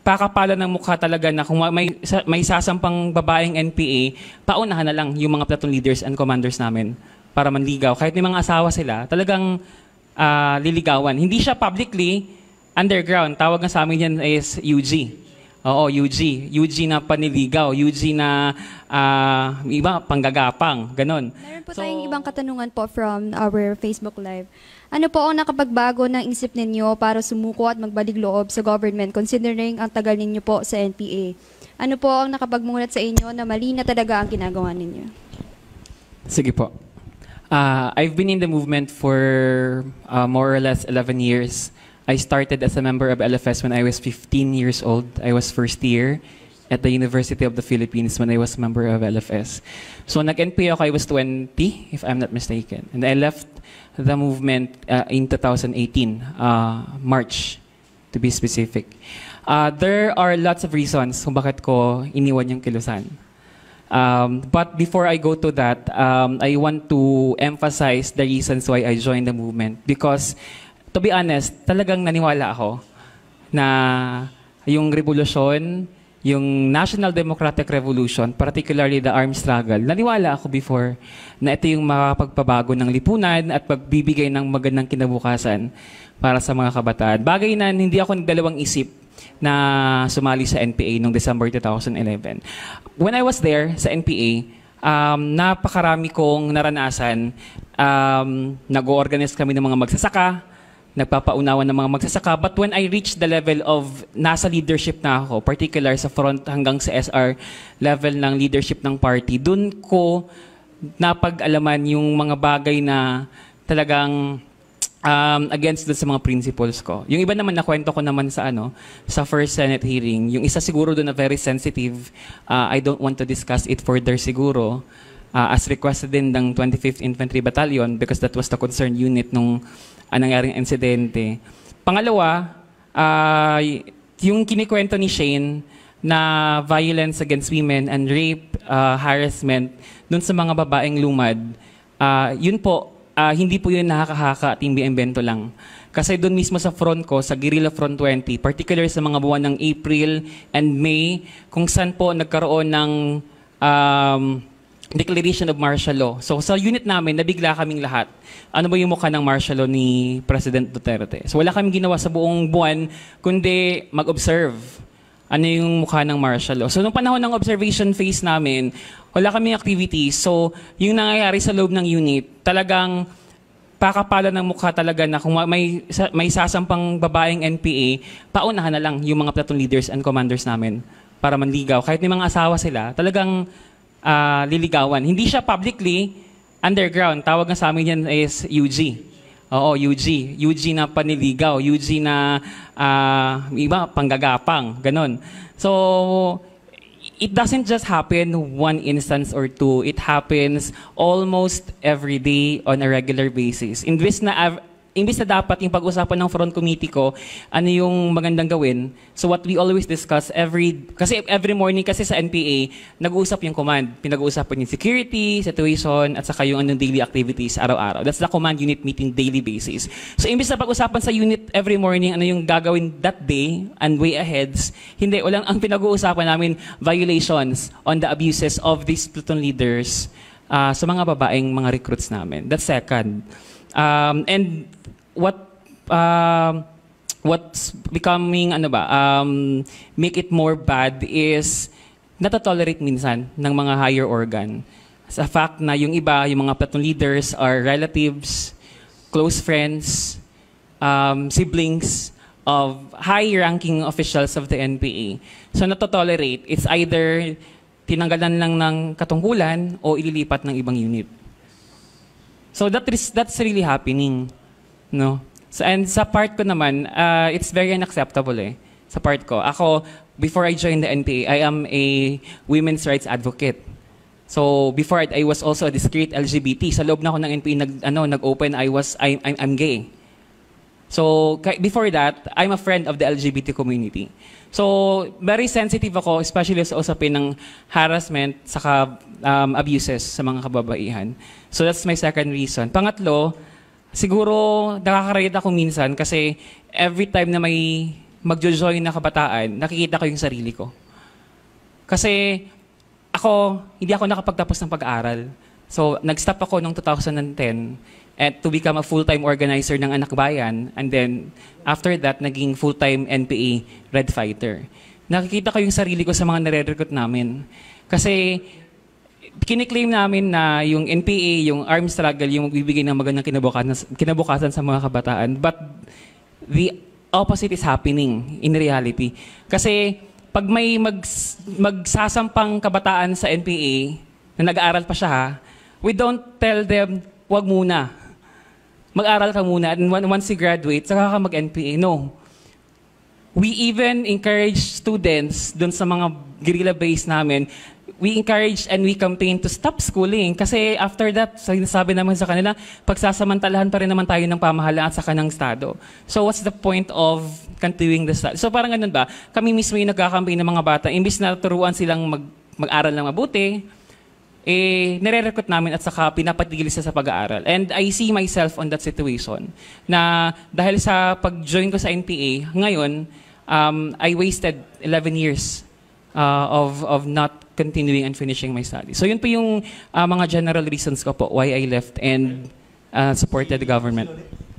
pakapala ng mukha talaga na kung may sasampang babaeng NPA, paunahan na lang yung mga platoon leaders and commanders namin para manligaw. Kahit may mga asawa sila, talagang liligawan. Hindi siya publicly, underground. Tawag nga sa amin yan is UG. Oo, UG. UG na paniligaw. UG na iba, panggagapang. Ganon. Meron po tayong ibang katanungan po from our Facebook Live. Ano po ang nakapagbago ng isip ninyo para sumuko at magbalik loob sa government considering ang tagal ninyo po sa NPA? Ano po ang nakapagmulat sa inyo na mali na talaga ang ginagawa ninyo? Sige po. I've been in the movement for more or less 11 years. I started as a member of LFS when I was 15 years old. I was first year at the University of the Philippines when I was a member of LFS. So nag-NPA ako, I was 20, if I'm not mistaken. And I left the movement in 2018, March, to be specific. There are lots of reasons kung bakit ko iniwan yung kilusan. But before I go to that, I want to emphasize the reasons why I joined the movement. Because, to be honest, talagang naniwala ako na yung revolusyon, yung National Democratic Revolution, particularly the armed struggle, naniwala ako before na ito yung makapagpabago ng lipunan at pagbibigay ng magandang kinabukasan para sa mga kabataan. Bagay na hindi ako nagdalawang isip na sumali sa NPA noong December 2011. When I was there sa NPA, napakarami kong naranasan. Nag-organize kami ng mga magsasaka, nagpapaunawan ng mga magsasaka. But when I reached the level of nasa leadership na ako, particular sa front hanggang sa SR level ng leadership ng party, dun ko napag-alaman yung mga bagay na talagang against dun sa mga principles ko. Yung iba naman nakwento ko naman sa sa first Senate hearing. Yung isa siguro doon na very sensitive, I don't want to discuss it further siguro, as requested din ng 25th Infantry Battalion because that was the concerned unit nung nangyaring insidente. Pangalawa, yung kinikwento ni Shane na violence against women and rape, harassment dun sa mga babaeng lumad, yun po, hindi po yun nakakahaka at imbento lang. Kasi doon mismo sa front ko, sa Guerrilla Front 20, particular sa mga buwan ng April and May, kung saan po nagkaroon ng declaration of martial law. So sa unit namin, nabigla kaming lahat. Ano ba yung mukha ng martial law ni President Duterte? So wala kaming ginawa sa buong buwan, kundi mag-observe. Ano yung mukha ng martial law? So nung panahon ng observation phase namin, wala kaming activities. So yung nangyayari sa loob ng unit, talagang pakapala ng mukha talaga na kung may sasampang babaeng NPA, paunahan na lang yung mga platoon leaders and commanders namin para manligaw. Kahit may mga asawa sila, talagang liligawan. Hindi siya publicly, underground. Tawag nga sa amin yan is UG. Oo, UG. UG na paniligaw. UG na iba, panggagapang. Ganon. So, it doesn't just happen one instance or two. It happens almost every day on a regular basis. Imbis na dapat yung pag-usapan ng front committee ko, ano yung magandang gawin. So what we always discuss kasi every morning kasi sa NPA, nag-uusap yung command. Pinag-uusapan yung security, situation, at saka yung daily activities araw-araw. That's the command unit meeting daily basis. So imbis na pag-usapan sa unit every morning, ano yung gagawin that day and way aheads, hindi, walang ang pinag-uusapan namin, violations on the abuses of these platoon leaders sa mga babaeng mga recruits namin. That's second. And what's becoming make it more bad is natatolerate minsan ng mga higher organ. Sa fact na yung iba, yung mga platoon leaders are relatives, close friends, siblings of high-ranking officials of the NPA. So natatolerate, it's either tinanggalan lang ng katungkulan o ililipat ng ibang unit. So that's really happening, no? So, and sa part ko naman, it's very unacceptable sa part ko. Ako, before I joined the NPA, I am a women's rights advocate. So before I was also a discreet LGBT. Sa loob na ako ng NPA nag-open, I'm gay. So before that, I'm a friend of the LGBT community. So very sensitive ako, especially sa usapin ng harassment saka abuses sa mga kababaihan. So that's my second reason. Pangatlo, siguro nakaka-relate ako minsan kasi every time na may magjo-join na kabataan, nakikita ko yung sarili ko. Kasi hindi ako nakapagtapos ng pag-aaral. So, nag-stop ako noong 2010 to become a full-time organizer ng Anak Bayan. And then, after that, naging full-time NPA Red Fighter. Nakikita ko yung sarili ko sa mga nare-recruit namin. Kasi, kiniklaim namin na yung NPA, yung armed struggle, yung magbibigay ng magandang kinabukasan sa mga kabataan. But, the opposite is happening in reality. Kasi, pag may magsasampang kabataan sa NPA, na nag-aaral pa siya, we don't tell them, wag muna. Mag-aral ka muna, and once you graduate, saka ka mag-NPA. No. We even encourage students dun sa mga guerrilla base namin, we encourage and we campaign to stop schooling. Kasi after that, sinasabi naman sa kanila, pagsasamantalahan pa rin naman tayo ng pamahalaan at saka ng Estado. So what's the point of continuing the study? So parang ganun ba? Kami mismo yung nagkakampaign ng mga bata, imbis na turuan silang mag-aral ng mabuti, nire-recruit namin at saka pinapatigil sa pag-aaral. And I see myself on that situation. Na dahil sa pag-join ko sa NPA, ngayon, I wasted 11 years of not continuing and finishing my studies. So yun po yung mga general reasons ko po why I left and supported the government.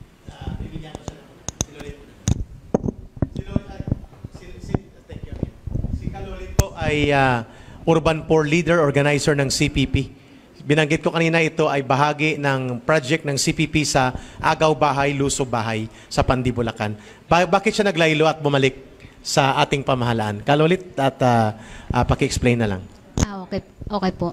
Si Kalolit po ay Urban Poor Leader, organizer ng CPP. Binanggit ko kanina, ito ay bahagi ng project ng CPP sa Agaw Bahay, Luso Bahay sa Pandi, Bulacan. Bakit siya naglaylo at bumalik sa ating pamahalaan? Kalolit at paki-explain na lang. Okay po.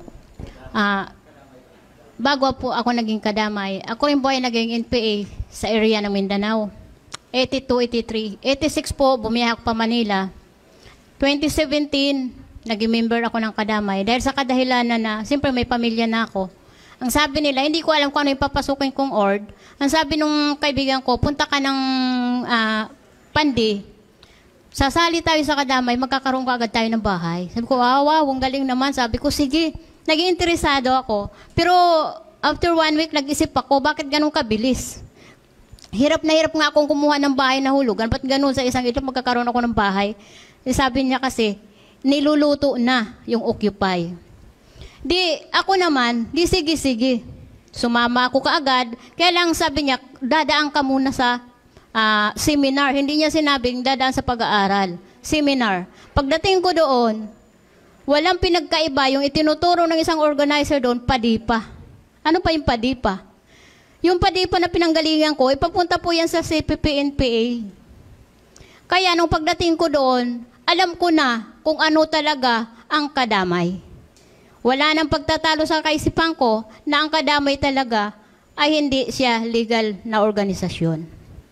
Bago po ako naging kadamay, ako rin po ay naging NPA sa area ng Mindanao. 82, 83. 86 po, bumiyak pa Manila. 2017, naging member ako ng kadamay. Dahil sa kadahilanan na, siyempre may pamilya na ako. Ang sabi nila, hindi ko alam kung ano yung papasukin kong ORD. Ang sabi nung kaibigan ko, punta ka ng Pandi, sasali tayo sa kadamay, magkakaroon ka agad tayo ng bahay. Sabi ko, wow, ang galing naman. Sabi ko, sige, naging interesado ako. Pero after 1 week, nag-isip ako, bakit ganun kabilis? Hirap na hirap nga akong kumuha ng bahay na hulugan. Ba't ganun sa isang ito, magkakaroon ako ng bahay? Sabi niya kasi, niluluto na yung Occupy. Di, ako naman, di sige. Sumama ako kaagad. Kaya lang sabi niya, dadaan ka muna sa seminar. Hindi niya sinabing dadaan sa pag-aaral. Seminar. Pagdating ko doon, walang pinagkaiba. Yung itinuturo ng isang organizer doon, PADIPA. Ano pa yung PADIPA? Yung PADIPA na pinanggalingan ko, ipapunta po yan sa CPP-NPA. Kaya nung pagdating ko doon, alam ko na kung ano talaga ang kadamay. Wala nang pagtatalo sa kaisipan ko na ang kadamay talaga ay hindi siya legal na organisasyon.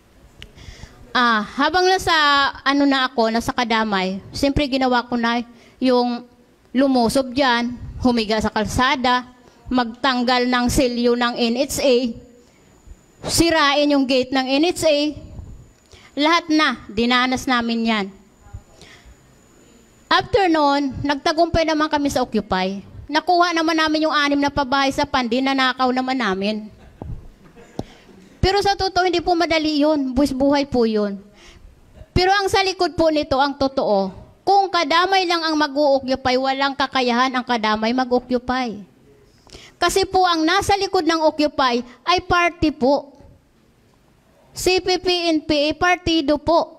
Habang nasa nasa kadamay, siyempre ginawa ko na yung lumusob dyan, humiga sa kalsada, magtanggal ng selyo ng NHA, sirain yung gate ng NHA, lahat na, dinanas namin yan. After noon, nagtagumpay naman kami sa Occupy. Nakuha naman namin yung 6 na pabahay sa Pandi, nanakaw naman namin. Pero sa totoo, hindi po madali yun. Buhay po yun. Pero ang sa likod po nito, ang totoo, kung kadamay lang ang mag-o-occupy, walang kakayahan ang kadamay mag-occupy. Kasi po ang nasa likod ng Occupy ay party po. CPP-NPA, partido po.